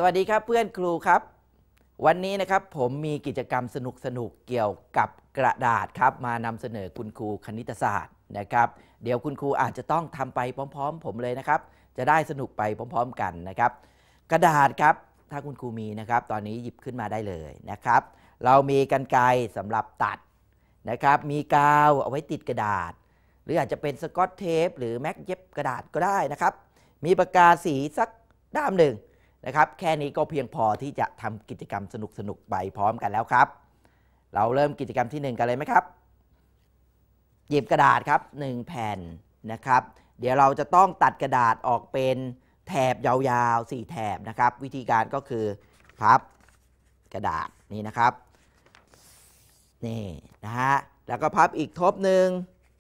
วัสดีครับเพื่อนครูครับวันนี้นะครับผมมีกิจกรรมสนุกเกี่ยวกับกระดาษครับมานำเสนอคุณครูคณิตศาสตร์นะครับเดี๋ยวคุณครูอาจจะต้องทำไปพร้อมๆผมเลยนะครับจะได้สนุกไปพร้อมๆกันนะครับกระดาษครับถ้าคุณครูมีนะครับตอนนี้หยิบขึ้นมาได้เลยนะครับเรามีกรรไกรสำหรับตัดนะครับมีกาวเอาไว้ติดกระดาษหรืออาจจะเป็นสกอตเทปหรือแม็กเย็บกระดาษก็ได้นะครับมีปากกาสีสักด้ามหนึ่งนะครับแค่นี้ก็เพียงพอที่จะทำกิจกรรมสนุกไปพร้อมกันแล้วครับเราเริ่มกิจกรรมที่1กันเลยไหมครับหยิบกระดาษครับ1แผ่นนะครับเดี๋ยวเราจะต้องตัดกระดาษออกเป็นแถบยาวๆ4แถบนะครับวิธีการก็คือพับกระดาษนี่นะครับนี่นะฮะแล้วก็พับอีกทบหนึ่ง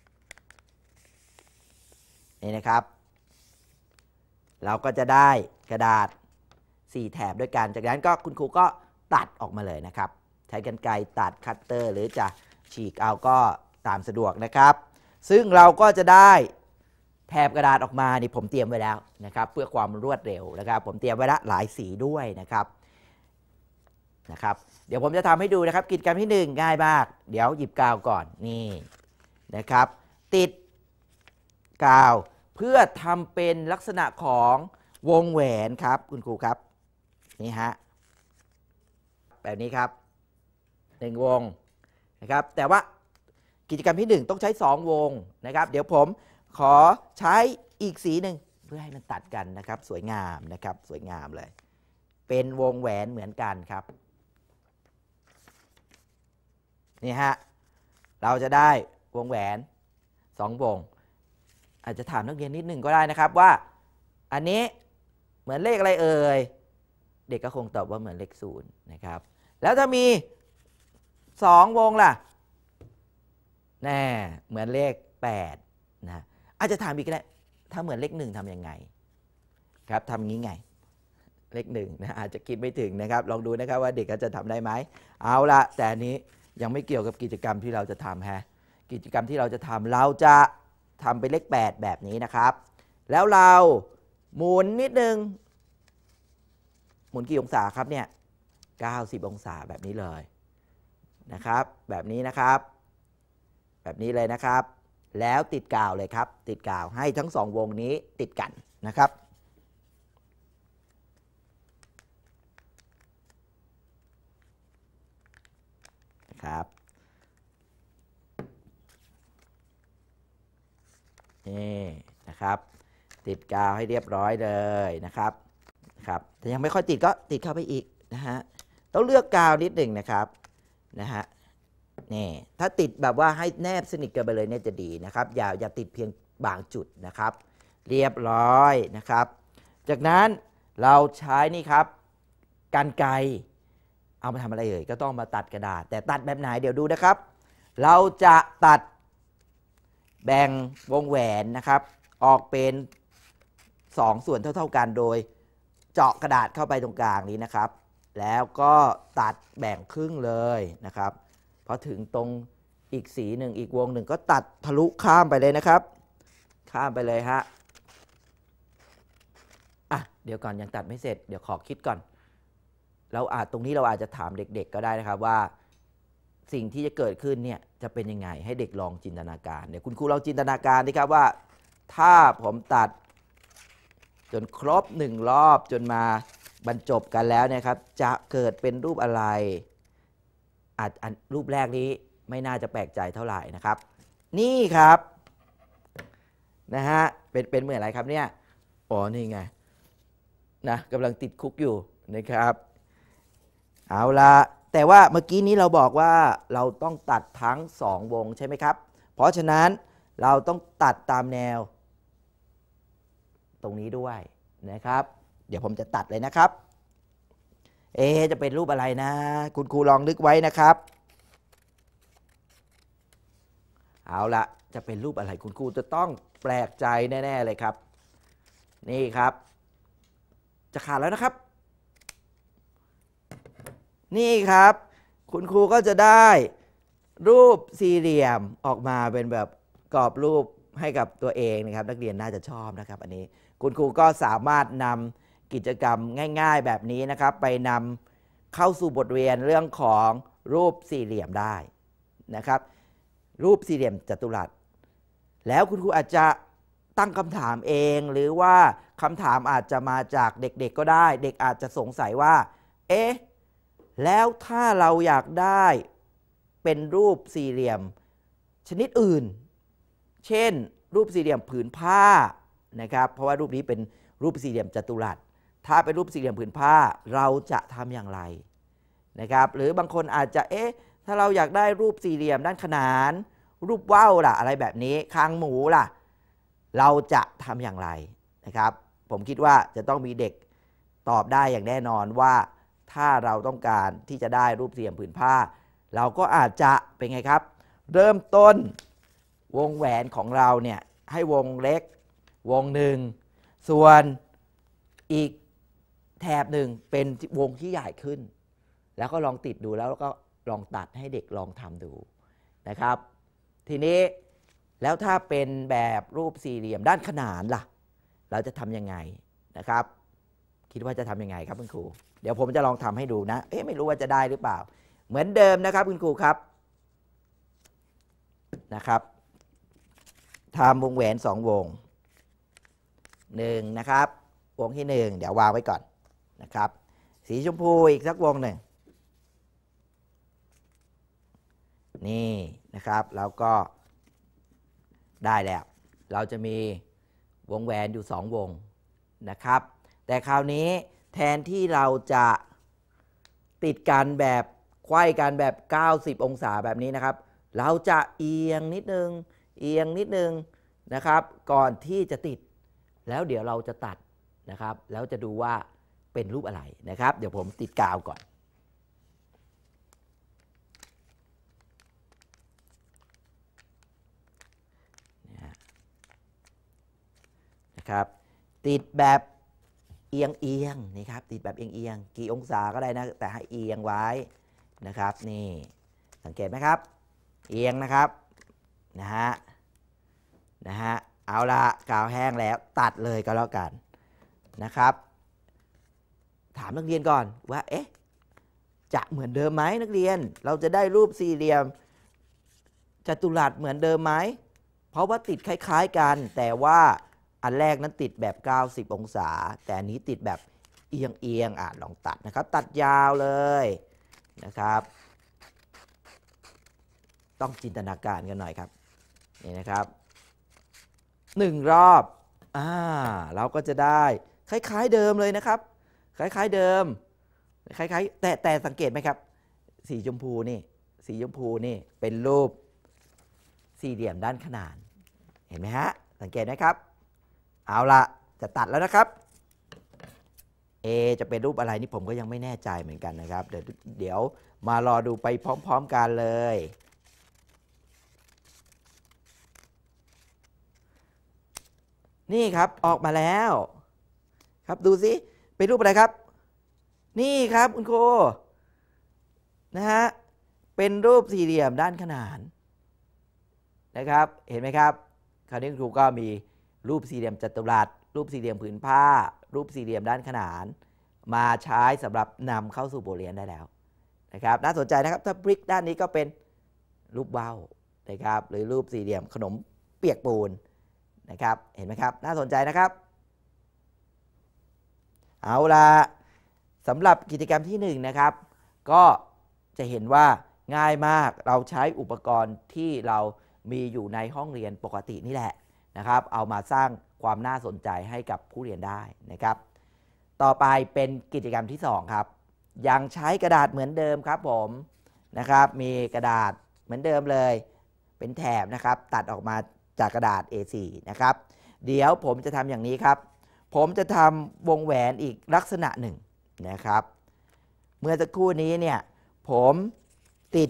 นี่นะครับเราก็จะได้กระดาษ4แถบด้วยกันจากนั้นก็คุณครูก็ตัดออกมาเลยนะครับใช้กรรไกรตัดคัตเตอร์หรือจะฉีกเอาก็ตามสะดวกนะครับซึ่งเราก็จะได้แถบกระดาษออกมานี่ผมเตรียมไว้แล้วนะครับเพื่อความรวดเร็วนะครับผมเตรียมไว้ละหลายสีด้วยนะครับเดี๋ยวผมจะทำให้ดูนะครับกิจกรรมที่1ง่ายมากเดี๋ยวหยิบกาวก่อนนี่นะครับติดกาวเพื่อทำเป็นลักษณะของวงแหวนครับคุณครูครับนี่ฮะแบบนี้ครับ1วงนะครับแต่ว่ากิจกรรมที่1ต้องใช้2วงนะครับเดี๋ยวผมขอใช้อีกสีหนึ่งเพื่อให้มันตัดกันนะครับสวยงามนะครับสวยงามเลยเป็นวงแหวนเหมือนกันครับนี่ฮะเราจะได้วงแหวน2วงอาจจะถามนักเรียนนิดหนึ่งก็ได้นะครับว่าอันนี้เหมือนเลขอะไรเอ่ยเด็กก็คงตอบว่าเหมือนเลข0นะครับแล้วถ้ามี2วงล่ะแน่เหมือนเลข8นะอาจจะถามอีกก็ได้ถ้าเหมือนเลข1ทำยังไงครับทำงี้ไงเลข1นะอาจจะคิดไม่ถึงนะครับลองดูนะครับว่าเด็กก็จะทำได้ไหมเอาละแต่อันนี้ยังไม่เกี่ยวกับกิจกรรมที่เราจะทำฮะกิจกรรมที่เราจะทำเราจะทำเป็นเลข8แบบนี้นะครับแล้วเราหมุนนิดนึงหมุนกี่องศาครับเนี่ย90องศาแบบนี้เลยนะครับแบบนี้นะครับแบบนี้เลยนะครับแล้วติดกาวเลยครับติดกาวให้ทั้ง2วงนี้ติดกันนะครับนี่นะครับติดกาวให้เรียบร้อยเลยนะครับแต่ยังไม่ค่อยติดก็ติดเข้าไปอีกนะฮะต้องเลือกกาวนิดหนึ่งนะครับนี่ถ้าติดแบบว่าให้แนบสนิทกันไปเลยเนี่ยจะดีนะครับอย่าติดเพียงบางจุดนะครับเรียบร้อยนะครับจากนั้นเราใช้นี่ครับกรรไกรเอามาทำอะไรเอ่ยก็ต้องมาตัดกระดาษแต่ตัดแบบไหนเดี๋ยวดูนะครับเราจะตัดแบ่งวงแหวนนะครับออกเป็น2ส่วนเท่ากันโดยเจาะกระดาษเข้าไปตรงกลางนี้นะครับแล้วก็ตัดแบ่งครึ่งเลยนะครับพอถึงตรงอีกสีหนึ่งอีกวงหนึ่งก็ตัดทะลุข้ามไปเลยนะครับข้ามไปเลยฮะเดี๋ยวก่อนยังตัดไม่เสร็จเดี๋ยวขอคิดก่อนตรงนี้เราอาจจะถามเด็กๆก็ได้นะครับว่าสิ่งที่จะเกิดขึ้นเนี่ยจะเป็นยังไงให้เด็กลองจินตนาการเดี๋ยวคุณครูลองจินตนาการดิครับว่าถ้าผมตัดจนครบ1รอบจนมาบรรจบกันแล้วเนี่ยครับจะเกิดเป็นรูปอะไรรูปแรกนี้ไม่น่าจะแปลกใจเท่าไหร่นะครับนี่ครับนะฮะเป็นเหมือนอะไรครับเนี่ยนี่ไงนะกำลังติดคุกอยู่นะครับเอาละแต่ว่าเมื่อกี้นี้เราบอกว่าเราต้องตัดทั้ง2วงใช่ไหมครับเพราะฉะนั้นเราต้องตัดตามแนวตรงนี้ด้วยนะครับเดี๋ยวผมจะตัดเลยนะครับจะเป็นรูปอะไรนะคุณครูลองนึกไว้นะครับเอาละจะเป็นรูปอะไรคุณครูจะต้องแปลกใจแน่ๆเลยครับนี่ครับจะขาดแล้วนะครับนี่ครับคุณครูก็จะได้รูปสี่เหลี่ยมออกมาเป็นแบบกรอบรูปให้กับตัวเองนะครับนักเรียนน่าจะชอบนะครับอันนี้คุณครูก็สามารถนำกิจกรรมง่ายๆแบบนี้นะครับไปนำเข้าสู่บทเรียนเรื่องของรูปสี่เหลี่ยมได้นะครับรูปสี่เหลี่ยมจัตุรัสแล้วคุณครูอาจจะตั้งคำถามเองหรือว่าคำถามอาจจะมาจากเด็กๆก็ได้เด็กอาจจะสงสัยว่าเอ๊ะแล้วถ้าเราอยากได้เป็นรูปสี่เหลี่ยมชนิดอื่นเช่นรูปสี่เหลี่ยมผืนผ้านะครับเพราะว่ารูปนี้เป็นรูปสี่เหลี่ยมจัตุรัสถ้าเป็นรูปสี่เหลี่ยมผืนผ้าเราจะทำอย่างไรนะครับหรือบางคนอาจจะเอ๊ะถ้าเราอยากได้รูปสี่เหลี่ยมด้านขนานรูปว่าวล่ะอะไรแบบนี้คางหมูล่ะเราจะทำอย่างไรนะครับผมคิดว่าจะต้องมีเด็กตอบได้อย่างแน่นอนว่าถ้าเราต้องการที่จะได้รูปสี่เหลี่ยมผืนผ้าเราก็อาจจะเป็นไงครับเริ่มต้นวงแหวนของเราเนี่ยให้วงเล็กวงหนึ่งส่วนอีกแถบหนึ่งเป็นวงที่ใหญ่ขึ้นแล้วก็ลองติดดูแล้วก็ลองตัดให้เด็กลองทำดูนะครับทีนี้แล้วถ้าเป็นแบบรูปสี่เหลี่ยมด้านขนานล่ะเราจะทำยังไงนะครับคิดว่าจะทำยังไงครับคุณครูเดี๋ยวผมจะลองทำให้ดูนะไม่รู้ว่าจะได้หรือเปล่าเหมือนเดิมนะครับคุณครูครับนะครับทำวงแหวน2วง1นะครับวงที่1เดี๋ยววางไว้ก่อนนะครับสีชมพูอีกสักวงหนึ่งนี่นะครับแล้วก็ได้แล้วเราจะมีวงแหวนอยู่2วงนะครับแต่คราวนี้แทนที่เราจะติดกันแบบไขว้กันแบบ90องศาแบบนี้นะครับเราจะเอียงนิดนึงนะครับก่อนที่จะติดแล้วเดี๋ยวเราจะตัดนะครับแล้วจะดูว่าเป็นรูปอะไรนะครับเดี๋ยวผมติดกาวก่อนนะครับติดแบบเอียงนี่ครับติดแบบเอียงกี่องศาก็ได้นะแต่ให้เอียงไว้นะครับนี่สังเกตไหมครับเอียงนะครับนะฮะเอาละกาวแห้งแล้วตัดเลยก็แล้วกันนะครับถามนักเรียนก่อนว่าจะเหมือนเดิมไหมนักเรียนเราจะได้รูปสี่เหลี่ยมจัตุรัสเหมือนเดิมไหมเพราะว่าติดคล้ายๆกันแต่ว่าอันแรกนั้นติดแบบ90องศาแต่อันนี้ติดแบบเอียงลองตัดนะครับตัดยาวเลยนะครับต้องจินตนาการกันหน่อยครับนี่นะครับ1รอบเราก็จะได้คล้ายๆเดิมเลยนะครับคล้ายๆเดิมคล้ายๆแต่สังเกตไหมครับสีชมพูนี่เป็นรูปสี่เหลี่ยมด้านขนานเห็นไหมฮะสังเกตไหมครับเอาละจะตัดแล้วนะครับจะเป็นรูปอะไรนี่ผมก็ยังไม่แน่ใจเหมือนกันนะครับเดี๋ยวมารอดูไปพร้อมๆกันเลยนี่ครับออกมาแล้วครับดูสิเป็นรูปอะไรครับนี่ครับคุณครูนะฮะเป็นรูปสี่เหลี่ยมด้านขนานนะครับเห็นไหมครับคราวนี้คุณครูก็มีรูปสี่เหลี่ยมจัตุรัสรูปสี่เหลี่ยมผืนผ้ารูปสี่เหลี่ยมด้านขนานมาใช้สำหรับนำเข้าสู่บทเรียนได้แล้วนะครับน่าสนใจนะครับถ้าพลิกด้านนี้ก็เป็นรูปว่าวนะครับหรือรูปสี่เหลี่ยมขนมเปียกปูนนะครับเห็นไหมครับน่าสนใจนะครับเอาล่ะสำหรับกิจกรรมที่1นะครับก็จะเห็นว่าง่ายมากเราใช้อุปกรณ์ที่เรามีอยู่ในห้องเรียนปกตินี่แหละนะครับเอามาสร้างความน่าสนใจให้กับผู้เรียนได้นะครับต่อไปเป็นกิจกรรมที่2ครับยังใช้กระดาษเหมือนเดิมครับผมนะครับมีกระดาษเหมือนเดิมเลยเป็นแถบนะครับตัดออกมาจากกระดาษ A4 นะครับเดี๋ยวผมจะทำอย่างนี้ครับผมจะทำวงแหวนอีกลักษณะหนึ่งนะครับเมื่อสักครู่นี้เนี่ยผมติด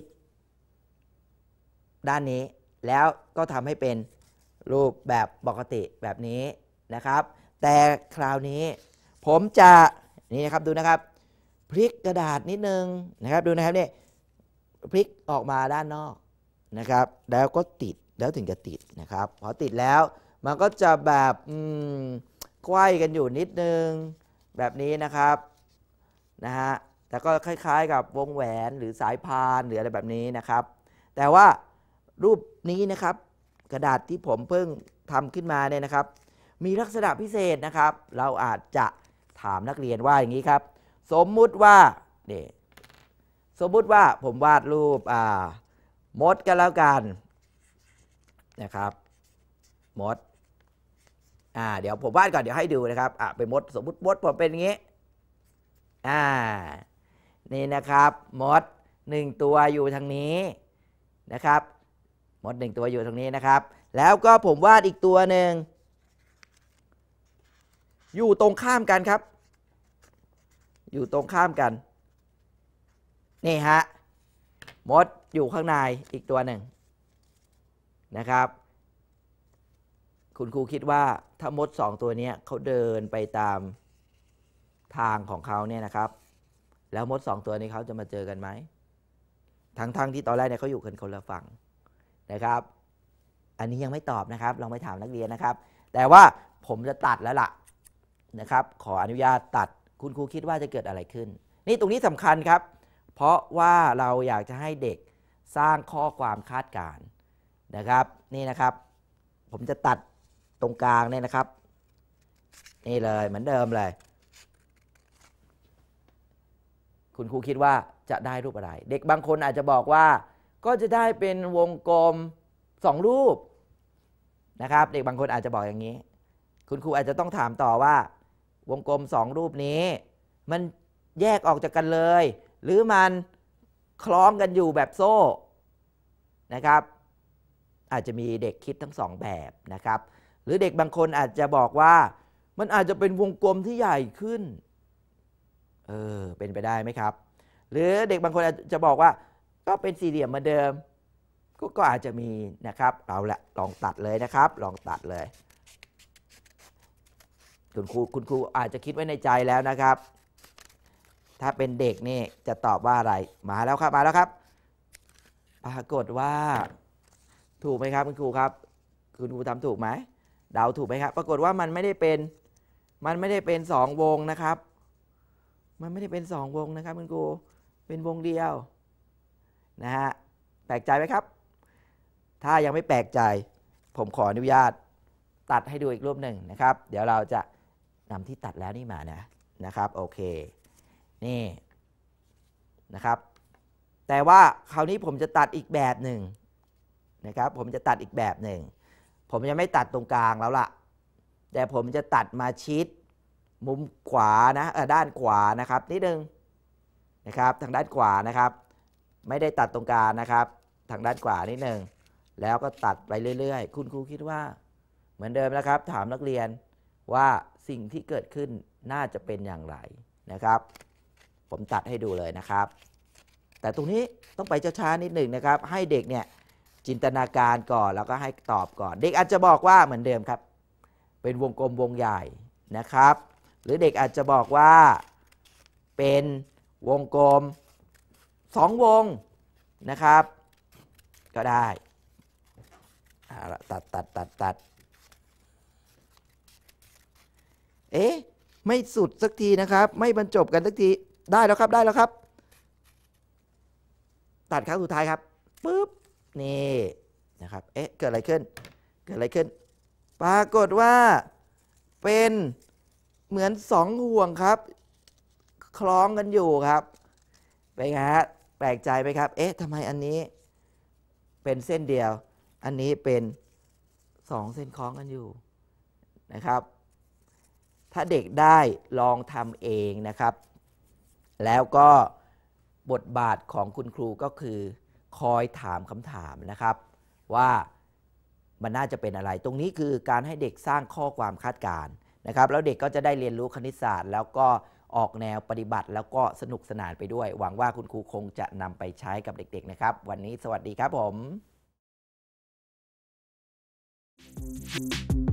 ด้านนี้แล้วก็ทำให้เป็นรูปแบบปกติแบบนี้นะครับแต่คราวนี้ผมจะนี่นะครับดูนะครับพลิกกระดาษนิดนึงนะครับดูนะครับนี่พลิกออกมาด้านนอกนะครับแล้วก็ติดแล้วถึงจะติดนะครับพอติดแล้วมันก็จะแบบไขว้กันอยู่นิดนึงแบบนี้นะครับนะฮะแต่ก็คล้ายๆกับวงแหวนหรือสายพานหรืออะไรแบบนี้นะครับแต่ว่ารูปนี้นะครับกระดาษที่ผมเพิ่งทำขึ้นมาเนี่ยนะครับมีลักษณะพิเศษนะครับเราอาจจะถามนักเรียนว่าอย่างนี้ครับสมมุติว่าเนี่ยสมมุติว่าผมวาดรูปมดกันแล้วกันนะครับมดเดี๋ยวผมวาดก่อนเดี๋ยวให้ดูนะครับเป็นมดสมมุติมดผมเป็นอย่างนี้นี่นะครับมด1ตัวอยู่ทางนี้นะครับมด1ตัวอยู่ทางนี้นะครับแล้วก็ผมวาดอีกตัวหนึ่งอยู่ตรงข้ามกันครับอยู่ตรงข้ามกันนี่ฮะมดอยู่ข้างในอีกตัวหนึ่งนะครับคุณครูคิดว่าถ้ามด2ตัวนี้เขาเดินไปตามทางของเขาเนี่ยนะครับแล้วมด2ตัวนี้เขาจะมาเจอกันไหมทั้งที่ตอนแรกเนี่ยเขาอยู่กันคนละฝั่งนะครับอันนี้ยังไม่ตอบนะครับลองไปถามนักเรียนนะครับแต่ว่าผมจะตัดแล้วล่ะนะครับขออนุญาตตัดคุณครูคิดว่าจะเกิดอะไรขึ้นนี่ตรงนี้สำคัญครับเพราะว่าเราอยากจะให้เด็กสร้างข้อความคาดการณ์นะครับนี่นะครับผมจะตัดตรงกลางเนี่ยนะครับนี่เลยเหมือนเดิมเลยคุณครูคิดว่าจะได้รูปอะไรเด็กบางคนอาจจะบอกว่าก็จะได้เป็นวงกลม2รูปนะครับเด็กบางคนอาจจะบอกอย่างนี้คุณครูอาจจะต้องถามต่อว่าวงกลม2รูปนี้มันแยกออกจากกันเลยหรือมันคล้องกันอยู่แบบโซ่นะครับอาจจะมีเด็กคิดทั้ง2แบบนะครับหรือเด็กบางคนอาจจะบอกว่ามันอาจจะเป็นวงกลมที่ใหญ่ขึ้นเป็นไปได้ไหมครับหรือเด็กบางคนอาจจะบอกว่าก็เป็นสี่เหลี่ยมเหมือนเดิมก็อาจจะมีนะครับเอาละลองตัดเลยนะครับลองตัดเลยคุณครูอาจจะคิดไว้ในใจแล้วนะครับถ้าเป็นเด็กนี่จะตอบว่าอะไรมาแล้วครับมาแล้วครับปรากฏว่าถูกไหมครับคุณครูครับคุณครูทำถูกไหมเดาถูกไหมครับปรากฏว่ามันไม่ได้เป็น2วงนะครับมันไม่ได้เป็น2วงนะครับคุณครูเป็นวงเดียวนะฮะแปลกใจไหมครับถ้ายังไม่แปลกใจผมขออนุญาตตัดให้ดูอีกรูปหนึ่งนะครับเดี๋ยวเราจะนำที่ตัดแล้วนี่มานะครับโอเคนี่นะครับแต่ว่าคราวนี้ผมจะตัดอีกแบบหนึ่งนะครับผมจะตัดอีกแบบหนึ่งผมจะไม่ตัดตรงกลางแล้วล่ะแต่ผมจะตัดมาชิดมุมขวานะด้านขวานะครับนิดนึงนะครับทางด้านขวานะครับไม่ได้ตัดตรงกลางนะครับทางด้านขวานิดนึงแล้วก็ตัดไปเรื่อยๆคุณครูคิดว่าเหมือนเดิมนะครับถามนักเรียนว่าสิ่งที่เกิดขึ้นน่าจะเป็นอย่างไรนะครับผมตัดให้ดูเลยนะครับแต่ตรงนี้ต้องไปช้าๆนิดหนึ่งนะครับให้เด็กเนี่ยจินตนาการก่อนแล้วก็ให้ตอบก่อนเด็กอาจจะบอกว่าเหมือนเดิมครับเป็นวงกลมวงใหญ่นะครับหรือเด็กอาจจะบอกว่าเป็นวงกลม2วงนะครับก็ได้ตัดไม่สุดสักทีนะครับไม่บรรจบกันสักทีได้แล้วครับตัดครั้งสุดท้ายครับปึ๊บนี่นะครับเกิดอะไรขึ้นปรากฏว่าเป็นเหมือน2ห่วงครับคล้องกันอยู่ครับเป็นไงฮะแปลกใจไหมครับทำไมอันนี้เป็นเส้นเดียวอันนี้เป็น2เส้นคล้องกันอยู่นะครับถ้าเด็กได้ลองทำเองนะครับแล้วก็บทบาทของคุณครูก็คือคอยถามคำถามนะครับว่ามันน่าจะเป็นอะไรตรงนี้คือการให้เด็กสร้างข้อความคาดการณ์นะครับแล้วเด็กก็จะได้เรียนรู้คณิตศาสตร์แล้วก็ออกแนวปฏิบัติแล้วก็สนุกสนานไปด้วยหวังว่าคุณครูคงจะนำไปใช้กับเด็กๆนะครับวันนี้สวัสดีครับผม